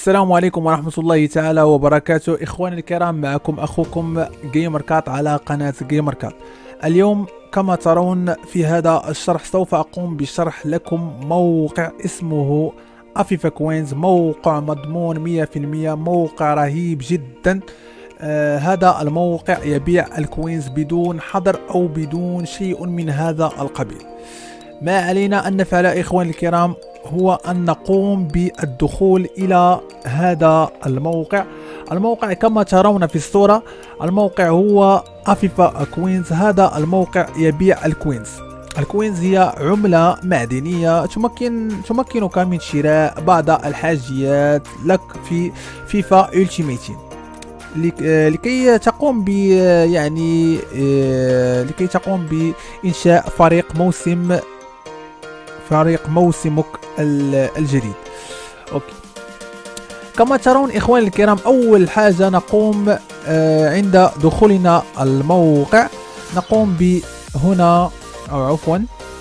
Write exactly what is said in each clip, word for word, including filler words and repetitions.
السلام عليكم ورحمة الله تعالى وبركاته. إخواني الكرام، معكم أخوكم جيمر كات على قناة جيمر كات. اليوم كما ترون في هذا الشرح سوف أقوم بشرح لكم موقع اسمه أفيفا كوينز، موقع مضمون مية في المية، موقع رهيب جدا. آه هذا الموقع يبيع الكوينز بدون حظر أو بدون شيء من هذا القبيل. ما علينا أن نفعل إخواني الكرام هو أن نقوم بالدخول إلى هذا الموقع. الموقع كما ترون في الصورة، الموقع هو أفيفا كوينز. هذا الموقع يبيع الكوينز. الكوينز هي عملة معدنية تمكن تمكنك من شراء بعض الحاجيات لك في فيفا ألتيميت تيم لكي تقوم ب يعني لكي تقوم بإنشاء فريق موسم فريق موسمك الجديد. اوكي، كما ترون اخواني الكرام، اول حاجه نقوم آه عند دخولنا الموقع نقوم بهنا او عفوا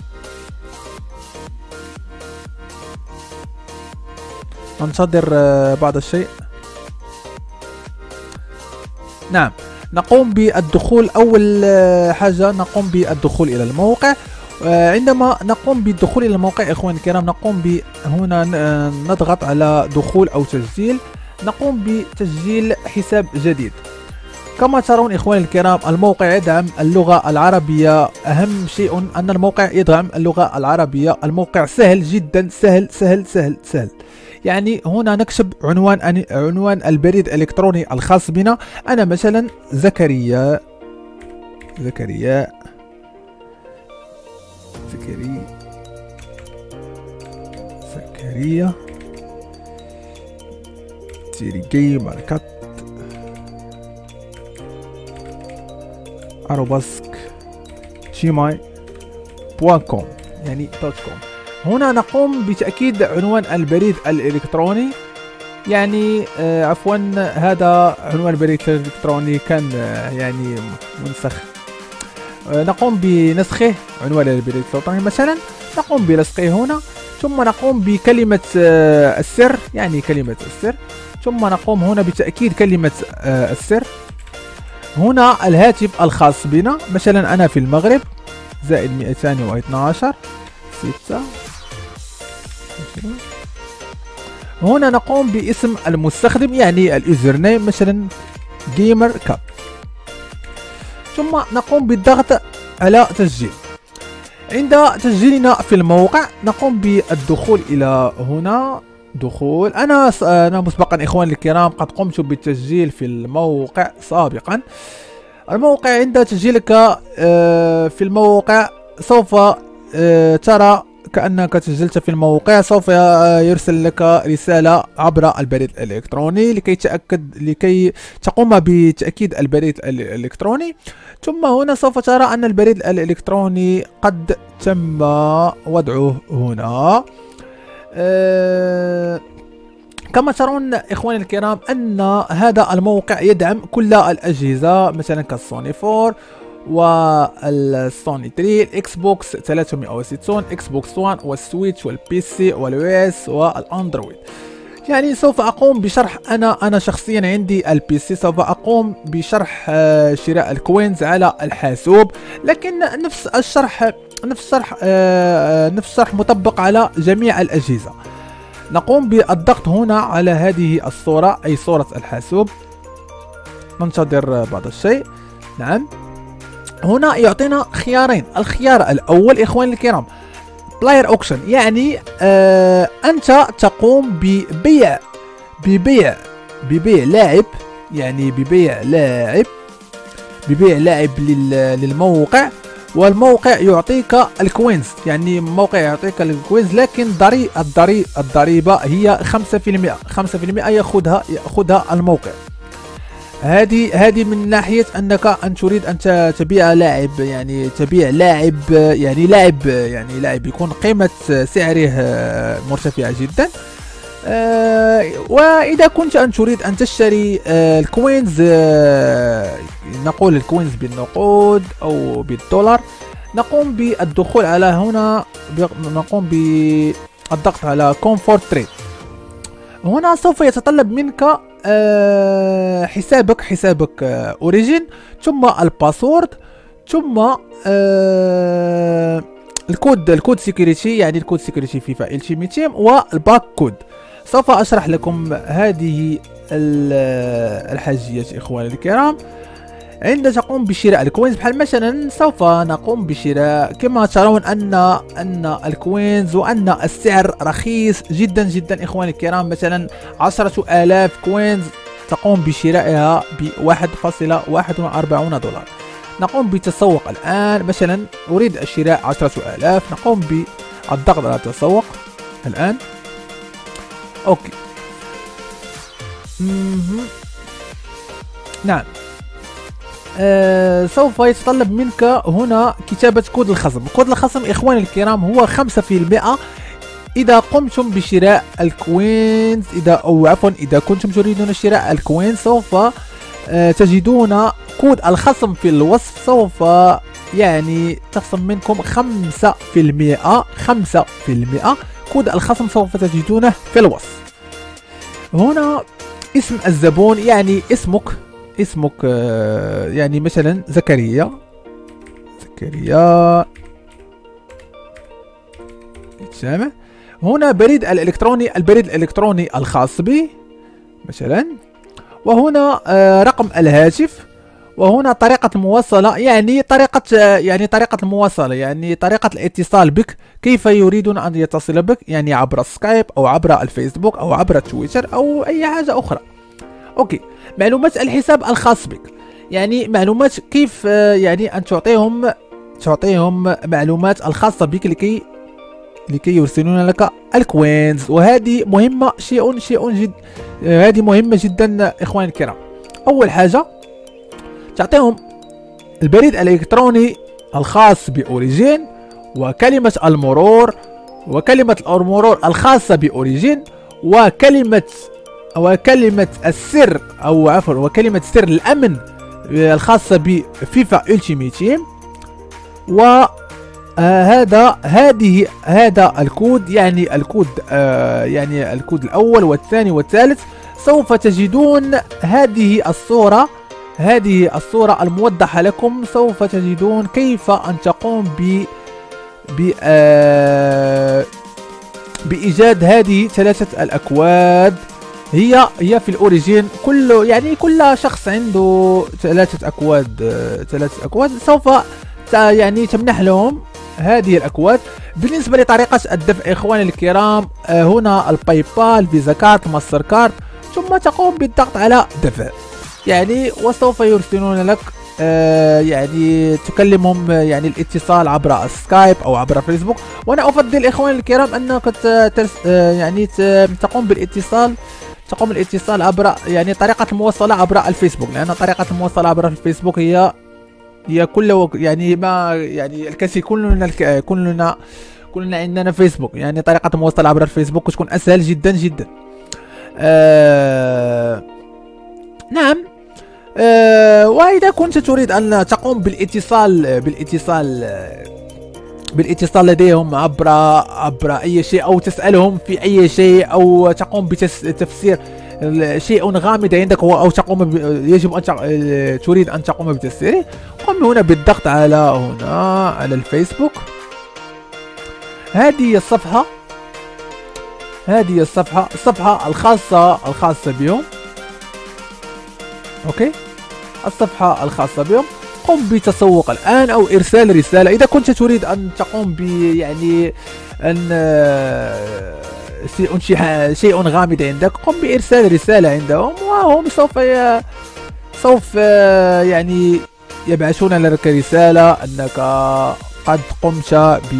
ننتظر آه بعض الشيء. نعم، نقوم بالدخول. اول آه حاجه نقوم بالدخول الى الموقع. عندما نقوم بالدخول الى الموقع اخواني الكرام نقوم هنا نضغط على دخول او تسجيل. نقوم بتسجيل حساب جديد. كما ترون اخواني الكرام الموقع يدعم اللغة العربية. اهم شيء ان الموقع يدعم اللغة العربية. الموقع سهل جدا، سهل سهل سهل سهل. يعني هنا نكتب عنوان عنوان البريد الالكتروني الخاص بنا. انا مثلا زكريا زكريا زكريا زكريا تيري جيمر كات أروباسك جيماي بوان كوم يعني دوت كوم. هنا نقوم بتأكيد عنوان البريد الإلكتروني. يعني آه عفوا هذا عنوان البريد الإلكتروني كان آه يعني منسخ. نقوم بنسخه عنوان البريد الإلكتروني مثلا، نقوم بلصقه هنا، ثم نقوم بكلمة السر يعني كلمة السر، ثم نقوم هنا بتأكيد كلمة السر. هنا الهاتف الخاص بنا، مثلا أنا في المغرب زائد مئتين واثني عشر ستة. هنا نقوم باسم المستخدم يعني اليوزر نيم مثلا جيمر كاب، ثم نقوم بالضغط على تسجيل. عند تسجيلنا في الموقع نقوم بالدخول إلى هنا دخول. أنا أنا مسبقا إخواني الكرام قد قمت بالتسجيل في الموقع سابقا. الموقع عند تسجيلك في الموقع سوف ترى كأنك تسجلت في الموقع. سوف يرسل لك رسالة عبر البريد الإلكتروني لكي تأكد لكي تقوم بتأكيد البريد الإلكتروني. ثم هنا سوف ترى أن البريد الإلكتروني قد تم وضعه هنا. أه كما ترون إخواني الكرام أن هذا الموقع يدعم كل الأجهزة مثلا كالسوني فور والسوني ثري، الاكس بوكس ثلاثمئة وستين، اكس بوكس ون والسويتش والبي سي واليو اس والاندرويد. يعني سوف اقوم بشرح انا انا شخصيا عندي البي سي، سوف اقوم بشرح شراء الكوينز على الحاسوب، لكن نفس الشرح نفس الشرح نفس الشرح مطبق على جميع الاجهزة. نقوم بالضغط هنا على هذه الصورة اي صورة الحاسوب. ننتظر بعض الشيء. نعم، هنا يعطينا خيارين. الخيار الاول اخواني الكرام بلاير اوكشن، يعني آه انت تقوم ببيع ببيع ببيع لاعب يعني ببيع لاعب ببيع لاعب للموقع، والموقع يعطيك الكوينز. يعني الموقع يعطيك الكوينز، لكن ضريبة الضريبة الضريبة هي خمسة في المئة خمسة في المئة ياخذها ياخذها الموقع. هذه هذه من ناحية أنك أن تريد أن تبيع لاعب، يعني تبيع لاعب يعني لاعب يعني لاعب يكون قيمة سعره مرتفعة جدا. آه وإذا كنت أن تريد أن تشتري آه الكوينز، آه نقول الكوينز بالنقود أو بالدولار، نقوم بالدخول على هنا، نقوم بالضغط على كومفورت تريد. هنا سوف يتطلب منك آه حسابك حسابك آه اوريجين، ثم الباسورد، ثم آه الكود الكود سيكوريتي، يعني الكود سيكوريتي في التيمت تيم، والباك كود. سوف اشرح لكم هذه الحاجيات اخواني الكرام. عند تقوم بشراء الكوينز بحال مثلا سوف نقوم بشراء، كما ترون ان ان الكوينز وان السعر رخيص جدا جدا اخواني الكرام. مثلا عشرة آلاف كوينز تقوم بشرائها ب واحد فاصلة واحد وأربعين دولار. نقوم بالتسوق الان، مثلا اريد شراء عشرة آلاف، نقوم بالضغط على التسوق الان. اوكي مم. نعم. آه سوف يتطلب منك هنا كتابة كود الخصم. كود الخصم إخواني الكرام هو خمسة في المئة إذا قمتم بشراء الكوينز، إذا أو عفوا إذا كنتم تريدون شراء الكوينز سوف آه تجدون كود الخصم في الوصف. سوف يعني تخصم منكم خمسة في المئة، خمسة في المئة كود الخصم سوف تجدونه في الوصف. هنا اسم الزبون، يعني اسمك اسمك يعني مثلا زكريا زكريا سامع. هنا بريد الالكتروني، البريد الالكتروني الخاص بي مثلا، وهنا رقم الهاتف، وهنا طريقة المواصلة، يعني طريقة يعني طريقة المواصلة يعني طريقة الاتصال بك، كيف يريدون ان يتصل بك، يعني عبر سكايب او عبر الفيسبوك او عبر تويتر او اي حاجة اخرى. اوكي. معلومات الحساب الخاص بك، يعني معلومات كيف يعني ان تعطيهم تعطيهم معلومات الخاصة بك لكي لكي يرسلون لك الكوينز، وهذه مهمة شيء شيء جد هذه مهمة جدا اخواني الكرام. اول حاجة تعطيهم البريد الالكتروني الخاص باوريجين، وكلمة المرور وكلمة المرور الخاصة باوريجين، وكلمة وكلمة السر او عفوا وكلمة سر الامن الخاصة بفيفا التيمت تيم. وهذا هذه هذا الكود، يعني الكود آه يعني الكود الاول والثاني والثالث. سوف تجدون هذه الصورة هذه الصورة الموضحة لكم. سوف تجدون كيف ان تقوم ب ب آه بإيجاد هذه ثلاثة الأكواد. هي هي في الأوريجين، كل يعني كل شخص عنده ثلاثة أكواد ثلاثة أكواد سوف يعني تمنح لهم هذه الأكواد. بالنسبة لطريقة الدفع إخواني الكرام، هنا الباي بال، فيزا كارت، ماستر كارت، ثم تقوم بالضغط على دفع يعني، وسوف يرسلون لك آه يعني تكلمهم يعني الاتصال عبر سكايب او عبر فيسبوك. وانا افضل اخواني الكرام انك ترس آه يعني تقوم بالاتصال تقوم بالاتصال عبر يعني طريقة المواصلة عبر الفيسبوك، لان طريقة المواصلة عبر الفيسبوك هي هي كل يعني ما يعني الكثير كلنا الك... كلنا كلنا عندنا فيسبوك، يعني طريقة المواصلة عبر الفيسبوك تكون اسهل جدا جدا. آه نعم. أه وإذا كنت تريد أن تقوم بالاتصال بالاتصال بالاتصال لديهم عبر عبر أي شيء، أو تسألهم في أي شيء، أو تقوم بتفسير شيء غامض عندك، أو تقوم ب... يجب أن تريد أن تقوم بتفسيره، قم هنا بالضغط على هنا على الفيسبوك. هذه الصفحة هذه الصفحة الصفحة الخاصة الخاصة بهم. اوكي، الصفحة الخاصة بهم. قم بتسوق الآن أو إرسال رسالة إذا كنت تريد أن تقوم ب يعني أن شيء شيء غامض عندك، قم بإرسال رسالة عندهم، وهم سوف ي... سوف يعني يبعثون لك رسالة أنك قد قمت ب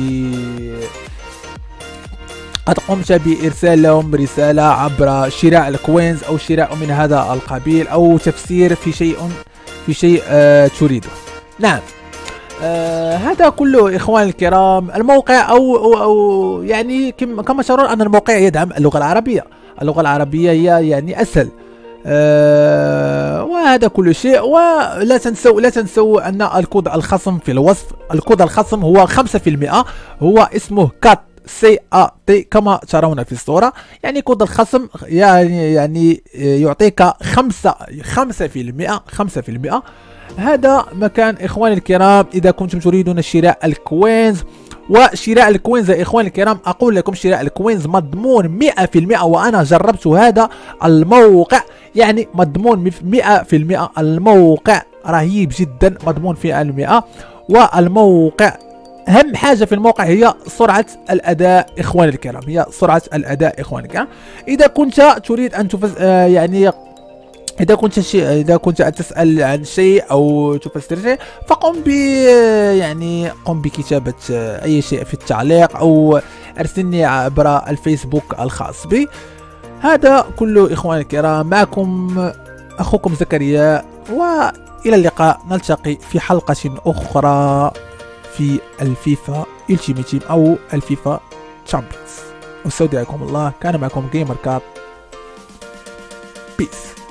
قد قمت بإرسال لهم رسالة عبر شراء الكوينز أو شراء من هذا القبيل، أو تفسير في شيء في شيء آه تريده. نعم. آه هذا كله إخواني الكرام. الموقع أو, أو, أو يعني كما ترون أن الموقع يدعم اللغة العربية. اللغة العربية هي يعني أسهل. آه وهذا كل شيء. ولا تنسوا لا تنسوا أن الكود الخصم في الوصف، الكود الخصم هو خمسة في المئة، هو اسمه كات سي ا تي كما ترون في الصورة. يعني كود الخصم يعني يعني يعطيك خمسة خمسة في المئة خمسة في المئة. هذا مكان إخواني الكرام إذا كنتم تريدون شراء الكوينز. وشراء الكوينز يا إخواني الكرام أقول لكم شراء الكوينز مضمون مئة في المئة، وأنا جربت هذا الموقع، يعني مضمون مئة في المئة. الموقع رهيب جدا، مضمون في المئة. والموقع أهم حاجة في الموقع هي سرعة الأداء إخواني الكرام، هي سرعة الأداء إخواني الكرام. إذا كنت تريد أن تفز آه يعني إذا كنت شيء إذا كنت تسأل عن شيء أو تفسر شيء فقم ب يعني قم بكتابة أي شيء في التعليق أو أرسلني عبر الفيسبوك الخاص بي. هذا كله إخواني الكرام، معكم أخوكم زكريا، وإلى اللقاء، نلتقي في حلقة أخرى في الفيفا التيمت تيم أو الفيفا تشامبيونز. واستودعكم الله، كان معكم جيمر كاب، بيس.